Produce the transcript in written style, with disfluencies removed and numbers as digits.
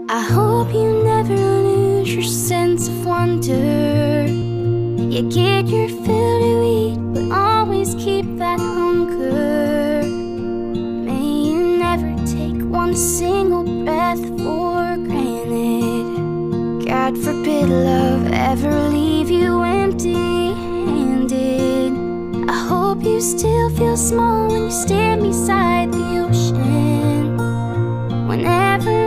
I hope you never lose your sense of wonder. You get your fill to eat, but always keep that hunger. May you never take one single breath for granted. God forbid love ever leave you empty-handed. I hope you still feel small when you stand beside the ocean. Whenever